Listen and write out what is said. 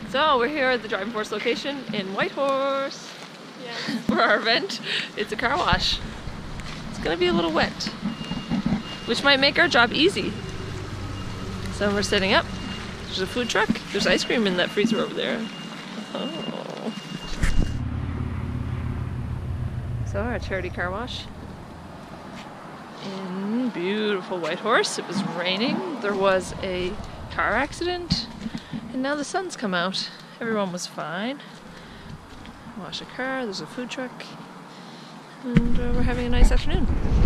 So we're here at the Driving Force location in Whitehorse for our event. It's a car wash. It's gonna be a little wet, which might make our job easy. So we're setting up. There's a food truck. There's ice cream in that freezer over there. Oh. So our charity car wash in beautiful Whitehorse. It was raining. There was a car accident. And now the sun's come out. Everyone was fine. Wash a car, there's a food truck, and we're having a nice afternoon.